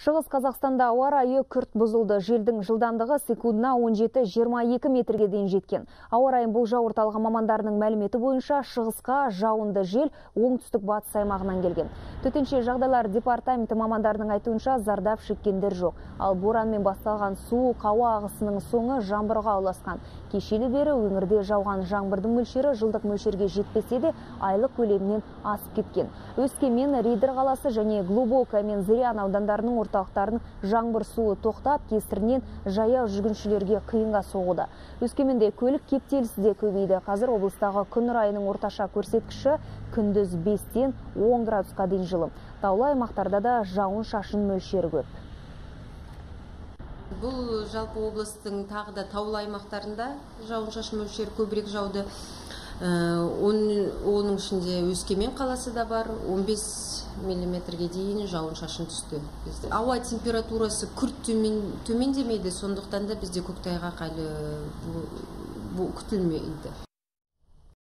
Шығыс Қазақстанда ауа райы күрт бұзылды. Желдің жылдамдығы секундына 17-22 метрге дейін жеткен. Ауа райын болжау орталығы мамандарының мәліметі бойынша шығысқа жауынды жел оңтүстік батыс аймағынан келген. Төтенше жағдайлар департаменті мамандарының айтуынша зардап шеккендер жоқ. Ал боранмен басталған суық ауа ағысының соңы жаңбырға ұласқан. Кешелі бері өңірде жауған жаңбырдың мөлшері жылдық мөлшерге жетпесе де айлық көлемінен асып кеткен. Өскемен, Риддер қаласы және Глубокое мен Зырян аудандарының орталықтарын жаңбыр суы тоқтап, кесірінен жаяу жүргіншілерге қиынға соғуда. Өскеменде көлік кептелісі де көбейді. Қазір облыстағы күн райының орташа көрсеткіші күндіз 5-тен 10 градусқа дейін жылы. Таулы аймақтарда да жауын шашын мөлшері көп. Бұл жалпы облыстың тағы да таулы аймақтарында жауын шашын мөлшері көбірек жауды. Оның ішінде Өскемен қаласы да бар, 15 миллиметрге дейін жауын шашын түсті. Ауа температурасы күрт төмендемейді, сондықтан да бізде көктайғақ әлі күтілмейді.